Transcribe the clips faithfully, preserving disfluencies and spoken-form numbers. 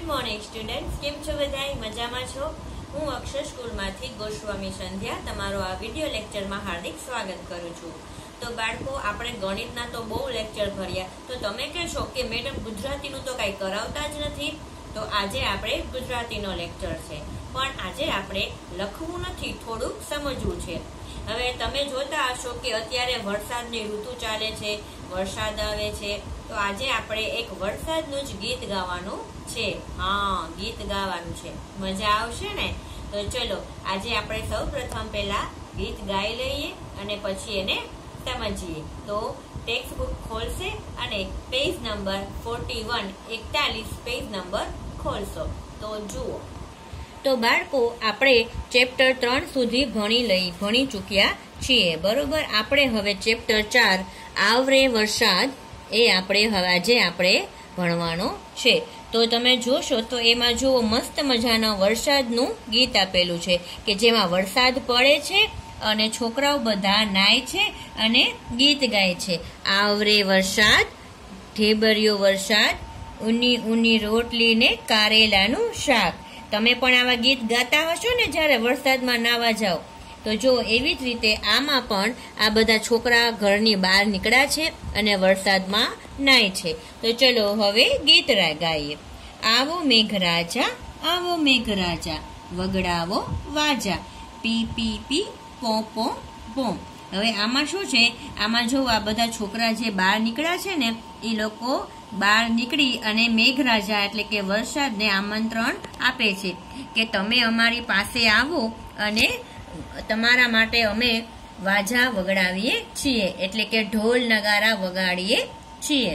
Morning students, કેમ છો બધાય? મજામાં છો? હું અક્ષર સ્કૂલમાંથી ગોસ્વામી સંધ્યા તમારો આ વિડીયો લેક્ચરમાં હાર્દિક સ્વાગત કરું છું. તો બાળકો, આપણે ગણિતના તો બહુ લેક્ચર ભર્યા, તો તમે કહેશો કે મેડમ ગુજરાતીનું તો કાંઈ કરાવતા જ નથી. તો આજે આપણે ગુજરાતીનો લેક્ચર છે, પણ આજે આપણે લખવું નથી, થોડુંક સમજવું છે. હવે તમે જોતા હશો કે અત્યારે વરસાદની ઋતુ ચાલે છે, વરસાદ આવે છે, તો આજે આપણે એક વરસાદનું જ ગીત ગાવાનું છે. હા, ગીત ગાવાનું છે. મજા આવશે ને? તો ચલો, આજે આપણે સૌ પ્રથમ પહેલા ગીત ગાઈ લઈએ અને પછી એને સમજીએ. તો ટેક્સ્ટ બુક ખોલશે અને પેજ નંબર ફોર્ટી વન એકતાલીસ પેજ નંબર ખોલશો તો જુઓ. તો બાળકો, આપણે ચેપ્ટર ત્રણ સુધી ભણી લઈ ભણી ચૂક્યા છીએ, બરોબર. આપણે હવે ચેપ્ટર ચાર આવરે વરસાદ એ આપણે હવે આજે આપણે ભણવાનો છે. તો તમે જોશો તો એમાં જુઓ, મસ્ત મજાના વરસાદનું ગીત આપેલું છે કે જેમાં વરસાદ પડે છે અને છોકરાઓ બધા નાય છે અને ગીત ગાય છે. આવરે વરસાદ, ઢેબરિયો વરસાદ, ઊની ઊની રોટલી ને કારેલાનું શાક. તમે પણ આવા ગીત ગાતા હશો ને જ્યારે વરસાદમાં નાવા જાઓ. તો જો એવી જ રીતે આમાં પણ આ બધા છોકરા ઘરની બહાર નીકળ્યા છે અને વરસાદમાં નાય છે. તો ચલો હવે ગીત ગાઈએ. આવો મેઘરાજા, આવો મેઘરાજા, વગડાવો વાજા, પી પી પી પો પો પોમ. હવે આમાં શું છે, આમાં જો આ બધા છોકરા જે બહાર નીકળ્યા છે ને, એ લોકો બહાર નીકળી અને મેઘરાજા એટલે કે વરસાદને આમંત્રણ આપે છે કે તમે અમારી પાસે આવો અને તમારા માટે અમે વાજા વગાડીએ છીએ, એટલે કે ઢોલ નગારા વગાડીએ છીએ.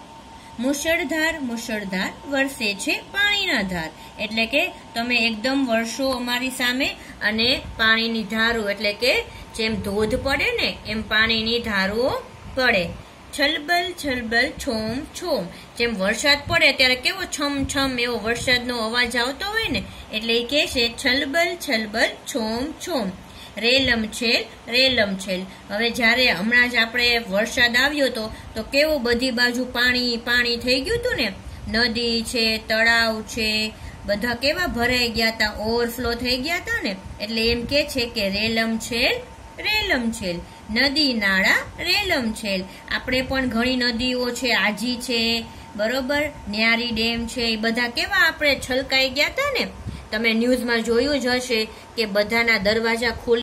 મુશળધાર મુશળધાર વરસે છે પાણીના ધાર, એટલે કે તમે એકદમ વરસો અમારી સામે અને પાણીની ધારો એટલે કે જેમ ધોધ પડે ને એમ પાણીની ધારો પડે. છલબલ છલબલ છોમ છોમ, જેમ વરસાદ પડે ત્યારે કેવો છમ છમ એવો વરસાદનો અવાજ આવતો હોય ને, એટલે એ કહે છે છલબલ છલબલ છોમ છોમ. રેલમ છેલ રેલમ છેલ. હવે જ્યારે હમણાં જ આપણે વરસાદ આવ્યો હતો તો કેવું બધી બાજુ પાણી પાણી થઈ ગયું હતું ને, નદી છે, તળાવ છે, બધા કેવા ભરાઈ ગયા હતા, ઓવરફ્લો થઈ ગયા હતા ને, એટલે એમ કે છે કે રેલમ છેલ રેલમ છેલ, નદી નાળા રેલમ છેલ. આપણે પણ ઘણી નદીઓ છે, આજી છે, બરોબર, ન્યારી ડેમ છે, એ બધા કેવા આપણે છલકાઈ ગયા હતા ને. તમે ન્યૂઝમાં જોયું જ હશે કે બધાના દરવાજા ખુલ્લા